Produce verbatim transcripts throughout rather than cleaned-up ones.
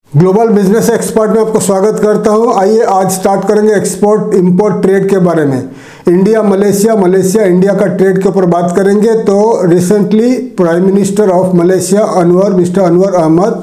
Global business expert में आपको स्वागत करता हूं। आइए आज स्टार्ट करेंगे एक्सपोर्ट इंपोर्ट ट्रेड के बारे में। इंडिया मलेशिया मलेशिया इंडिया का ट्रेड के ऊपर बात करेंगे। तो recently prime minister of Malaysia Anwar mister Anwar Ahmad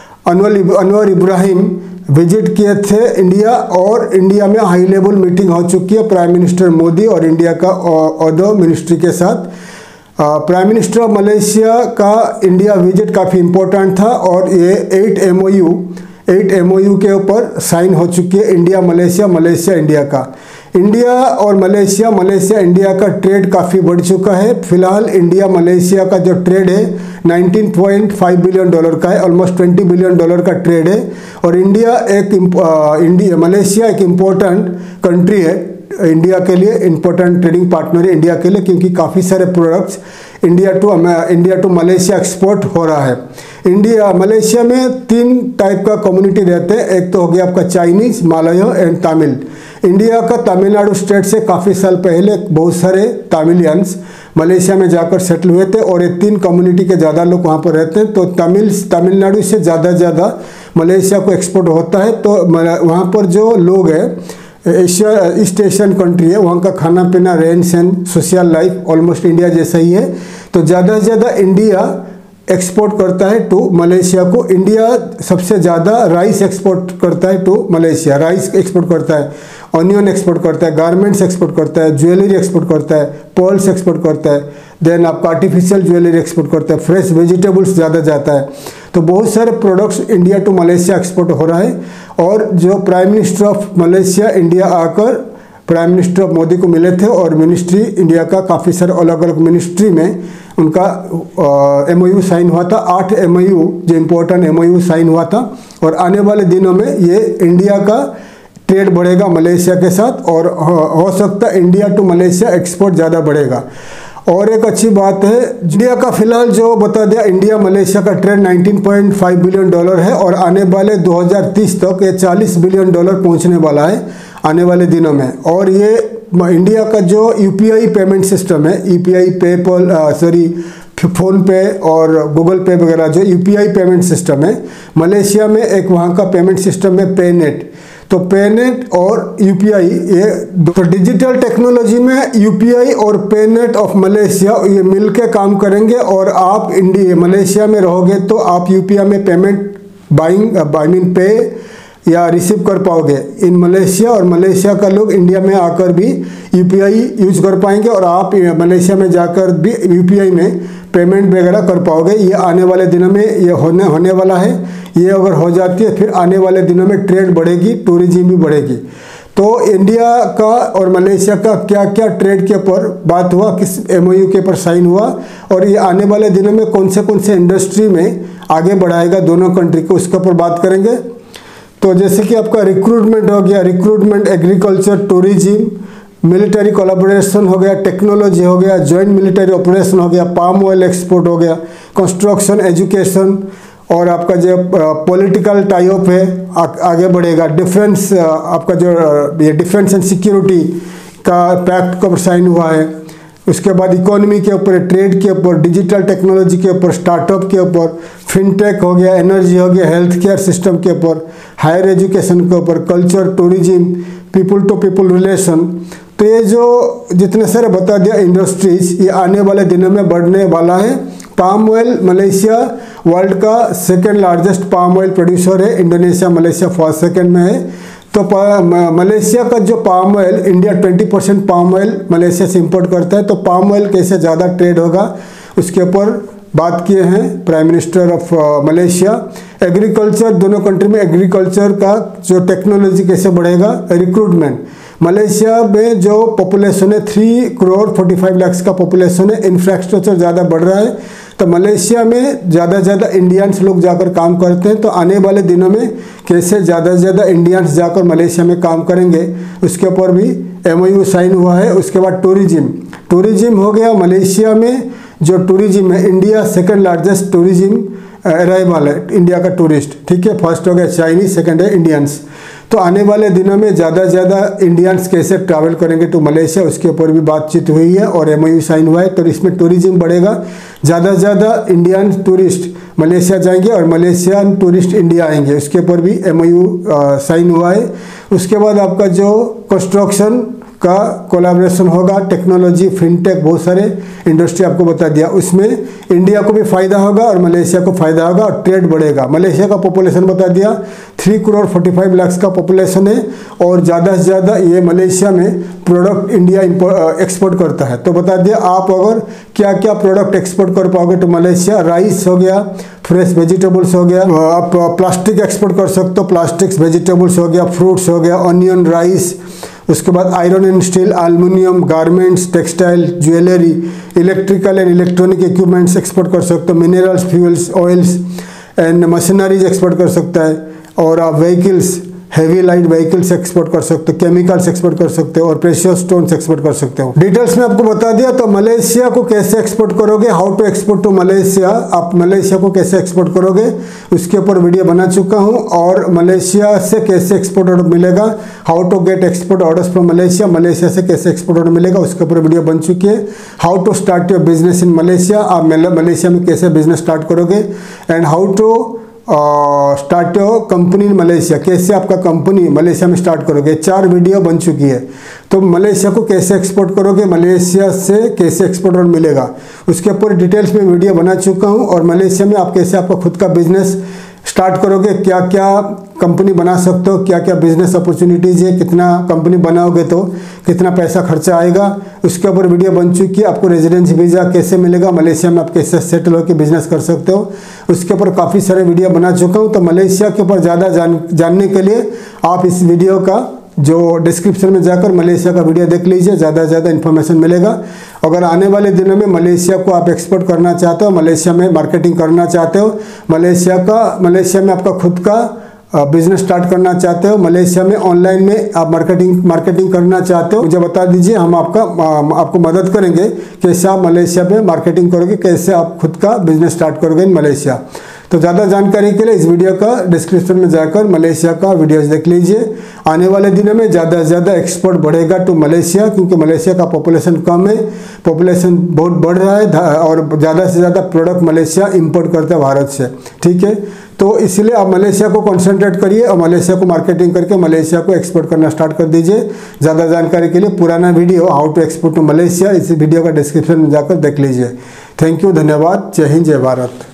Anwar Anwar Ibrahim visit किए थे इंडिया, और इंडिया में हाई लेवल मीटिंग हो चुकी है प्राइम मिनिस्टर मोदी और इंडिया का अदर मिनिस्ट्री के साथ। प्राइम मिनिस्टर ऑफ मलेशिया का इंडिया विजिट काफ़ी इम्पोर्टेंट था और ये एट एमओयू एट एमओयू के ऊपर साइन हो चुकी है इंडिया मलेशिया मलेशिया इंडिया का। इंडिया और मलेशिया मलेशिया इंडिया का ट्रेड काफ़ी बढ़ चुका है। फिलहाल इंडिया मलेशिया का जो ट्रेड है nineteen point five billion dollar का है, ऑलमोस्ट ट्वेंटी बिलियन डॉलर का ट्रेड है। और इंडिया एक इंडिया मलेशिया एक इम्पोर्टेंट कंट्री है इंडिया के लिए, इम्पोर्टेंट ट्रेडिंग पार्टनर है इंडिया के लिए, क्योंकि काफ़ी सारे products India to India to Malaysia export हो रहा है। इंडिया मलेशिया में तीन टाइप का कम्युनिटी रहते हैं। एक तो हो गया आपका Chinese, Malay and Tamil. India का तमिलनाडु स्टेट से काफ़ी साल पहले बहुत सारे तमिलियंस मलेशिया में जाकर सेटल हुए थे और ये तीन कम्युनिटी के ज़्यादा लोग वहाँ पर रहते हैं। तो तमिल तमिलनाडु से ज़्यादा ज़्यादा मलेशिया को एक्सपोर्ट होता है। तो वहाँ पर जो लोग हैं एशिया ईस्ट एशियन कंट्री है, वहाँ का खाना पीना रहन सहन सोशल लाइफ ऑलमोस्ट इंडिया जैसा ही है। तो ज़्यादा से ज़्यादा इंडिया एक्सपोर्ट करता है टू मलेशिया को। इंडिया सबसे ज़्यादा राइस एक्सपोर्ट करता है टू मलेशिया, राइस एक्सपोर्ट करता है, ऑनियन एक्सपोर्ट करता है, गारमेंट्स एक्सपोर्ट करता है, ज्वेलरी एक्सपोर्ट करता है, पर्ल्स एक्सपोर्ट करता है, देन आपका आर्टिफिशियल ज्वेलरी एक्सपोर्ट करता है, फ्रेश वेजिटेबल्स ज़्यादा जाता है। तो बहुत सारे products India to Malaysia export हो रहा है। और जो prime minister of Malaysia India आकर प्राइम मिनिस्टर ऑफ मोदी को मिले थे और मिनिस्ट्री इंडिया का काफ़ी सारे अलग अलग मिनिस्ट्री में उनका एमओयू साइन हुआ था। आठ एमओयू जो इम्पोर्टेंट एमओयू साइन हुआ था। और आने वाले दिनों में ये इंडिया का ट्रेड बढ़ेगा मलेशिया के साथ, और हो सकता है इंडिया टू मलेशिया एक्सपोर्ट ज़्यादा बढ़ेगा। और एक अच्छी बात है, इंडिया का फिलहाल जो बता दिया, इंडिया मलेशिया का trade nineteen point five billion dollar है और आने वाले दो हज़ार तीस तक ये चालीस बिलियन डॉलर पहुंचने वाला है आने वाले दिनों में। और ये इंडिया का जो यूपीआई पेमेंट सिस्टम है, UPI PayPal sorry PhonePe और गूगल पे वगैरह जो यूपीआई पेमेंट सिस्टम है, मलेशिया में एक वहाँ का पेमेंट सिस्टम है पेनेट। तो पेनेट और यूपीआई ये तो डिजिटल टेक्नोलॉजी में यूपीआई और पेनेट ऑफ मलेशिया ये मिलके काम करेंगे। और आप इंडिया मलेशिया में रहोगे तो आप यूपीआई में पेमेंट बाइंग आई मीन पे या रिसीव कर पाओगे इन मलेशिया, और मलेशिया का लोग इंडिया में आकर भी यूपीआई यूज कर पाएंगे और आप मलेशिया में जाकर भी यूपीआई में पेमेंट वगैरह कर पाओगे। ये आने वाले दिनों में ये होने होने वाला है। ये अगर हो जाती है फिर आने वाले दिनों में ट्रेड बढ़ेगी, टूरिज्म भी बढ़ेगी। तो इंडिया का और मलेशिया का क्या क्या ट्रेड के ऊपर बात हुआ, किस एमओयू के ऊपर साइन हुआ, और ये आने वाले दिनों में कौन से कौन से इंडस्ट्री में आगे बढ़ाएगा दोनों कंट्री को, उसके ऊपर बात करेंगे। तो जैसे कि आपका रिक्रूटमेंट हो गया, recruitment agriculture tourism, military collaboration हो गया, टेक्नोलॉजी हो गया, जॉइंट मिलिट्री ऑपरेशन हो गया, पाम ऑयल एक्सपोर्ट हो गया, कंस्ट्रक्शन एजुकेशन, और आपका जो पॉलिटिकल टाई अप है आ, आगे बढ़ेगा। डिफेंस आपका जो ये डिफेंस एंड सिक्योरिटी का पैक्ट का साइन हुआ है। उसके बाद इकोनॉमी के ऊपर, ट्रेड के ऊपर, डिजिटल टेक्नोलॉजी के ऊपर, स्टार्टअप के ऊपर, फिनटेक हो गया, एनर्जी हो गया, हेल्थ केयर सिस्टम के ऊपर, हायर एजुकेशन के ऊपर, culture tourism, people to people relation. तो ये जो जितने सारे बता दिया इंडस्ट्रीज, ये आने वाले दिनों में बढ़ने वाला है। पाम ऑयल मलेशिया वर्ल्ड का second largest palm oil producer है, इंडोनेशिया मलेशिया फर्स्ट सेकेंड में है। तो मलेशिया का जो palm oil, India twenty percent palm oil Malaysia से इंपोर्ट करता है। तो पाम ऑयल कैसे ज़्यादा ट्रेड होगा उसके ऊपर बात किए हैं prime minister of Malaysia. Agriculture, दोनों कंट्री में एग्रीकल्चर का जो टेक्नोलॉजी कैसे बढ़ेगा। रिक्रूटमेंट, मलेशिया में जो पॉपुलेशन है three crore forty five lakhs का पॉपुलेशन है, इंफ्रास्ट्रक्चर ज़्यादा बढ़ रहा है। तो मलेशिया में ज़्यादा से ज़्यादा इंडियंस लोग जाकर काम करते हैं। तो आने वाले दिनों में कैसे ज़्यादा से ज़्यादा इंडियंस जाकर मलेशिया में काम करेंगे उसके ऊपर भी एमओयू साइन हुआ है। उसके बाद टूरिज्म, टूरिज्म हो गया मलेशिया में जो टूरिज्म है, India second largest tourism arrival है इंडिया का टूरिस्ट, ठीक है। फर्स्ट हो गया चाइनीज, सेकंड है इंडियंस। तो आने वाले दिनों में ज़्यादा से ज़्यादा इंडियंस कैसे ट्रैवल करेंगे टू मलेशिया, उसके ऊपर भी बातचीत हुई है और एमओयू साइन हुआ है। तो इसमें टूरिज्म बढ़ेगा, ज़्यादा से ज़्यादा इंडियन टूरिस्ट मलेशिया जाएंगे और मलेशियन टूरिस्ट इंडिया आएंगे, उसके ऊपर भी एमओयू साइन हुआ है। उसके बाद आपका जो कंस्ट्रक्शन का कोलैबोरेशन होगा, टेक्नोलॉजी, फिनटेक, बहुत सारे इंडस्ट्री आपको बता दिया, उसमें इंडिया को भी फ़ायदा होगा और मलेशिया को फ़ायदा होगा और ट्रेड बढ़ेगा। मलेशिया का पॉपुलेशन बता दिया three crore forty five lakh का पॉपुलेशन है और ज़्यादा से ज़्यादा ये मलेशिया में प्रोडक्ट इंडिया एक्सपोर्ट करता है। तो बता दिया आप अगर क्या क्या प्रोडक्ट एक्सपोर्ट कर पाओगे तो मलेशिया राइस हो गया, फ्रेश वेजिटेबल्स हो गया, आप प्लास्टिक एक्सपोर्ट कर सकते हो, प्लास्टिक्स, वेजिटेबल्स हो गया, फ्रूट्स हो गया, ऑनियन, राइस, उसके बाद iron and steel, aluminium, garments, textile, jewellery, electrical and electronic equipments export कर सकते हो, minerals, fuels, oils and machineries export कर सकता है और आप vehicles, heavy light vehicles export कर सकते हो, केमिकल्स एक्सपोर्ट कर सकते हो और प्रेशियस स्टोन्स एक्सपोर्ट कर सकते हो। डिटेल्स में आपको बता दिया। तो मलेशिया को कैसे एक्सपोर्ट करोगे, how to export to Malaysia, आप मलेशिया को कैसे एक्सपोर्ट करोगे उसके ऊपर वीडियो बना चुका हूं और मलेशिया से कैसे एक्सपोर्ट ऑर्डर मिलेगा, how to get export orders from Malaysia, Malaysia से कैसे एक्सपोर्ट ऑर्डर मिलेगा उसके ऊपर वीडियो बन चुकी है। How to start your business in Malaysia, आप मलेशिया में कैसे बिजनेस स्टार्ट करोगे and how to start your company in Malaysia, कैसे आपका कंपनी मलेशिया में स्टार्ट करोगे, चार वीडियो बन चुकी है। तो मलेशिया को कैसे एक्सपोर्ट करोगे, मलेशिया से कैसे एक्सपोर्ट ऑर्डर मिलेगा उसके ऊपर डिटेल्स में वीडियो बना चुका हूं और मलेशिया में आप कैसे आपका खुद का बिजनेस स्टार्ट करोगे, क्या क्या कंपनी बना सकते हो, क्या क्या बिजनेस अपॉर्चुनिटीज़ है, कितना कंपनी बनाओगे तो कितना पैसा खर्चा आएगा, उसके ऊपर वीडियो बन चुकी है। आपको रेजिडेंस वीज़ा कैसे मिलेगा, मलेशिया में आप कैसे सेटल होकर बिजनेस कर सकते हो उसके ऊपर काफ़ी सारे वीडियो बना चुका हूँ। तो मलेशिया के ऊपर ज़्यादा जान जानने के लिए आप इस वीडियो का जो डिस्क्रिप्शन में जाकर मलेशिया का वीडियो देख लीजिए, ज़्यादा से ज़्यादा इन्फॉर्मेशन मिलेगा। अगर आने वाले दिनों में मलेशिया को आप एक्सपोर्ट करना चाहते हो, मलेशिया में मार्केटिंग करना चाहते हो, मलेशिया का मलेशिया में आपका खुद का बिजनेस स्टार्ट करना चाहते हो, मलेशिया में ऑनलाइन में आप मार्केटिंग मार्केटिंग करना चाहते हो, मुझे बता दीजिए, हम आपका आपको मदद करेंगे कैसे आप मलेशिया में मार्केटिंग करोगे, कैसे आप खुद का बिजनेस स्टार्ट करोगे इन मलेशिया। तो ज़्यादा जानकारी के लिए इस वीडियो का डिस्क्रिप्शन में जाकर मलेशिया का वीडियोस देख लीजिए। आने वाले दिनों में ज़्यादा से ज़्यादा एक्सपोर्ट बढ़ेगा टू मलेशिया, क्योंकि मलेशिया का पॉपुलेशन कम है, पॉपुलेशन बहुत बढ़ रहा है और ज़्यादा से ज़्यादा प्रोडक्ट मलेशिया इंपोर्ट करता है भारत से। ठीक है, तो इसलिए आप मलेशिया को कंसंट्रेट करिए और मलेशिया को मार्केटिंग करके मलेशिया को एक्सपोर्ट करना स्टार्ट कर दीजिए। ज़्यादा जानकारी के लिए पुराना video how to export to Malaysia इस वीडियो का डिस्क्रिप्शन में जाकर देख लीजिए। थैंक यू, धन्यवाद, जय हिंद, जय भारत।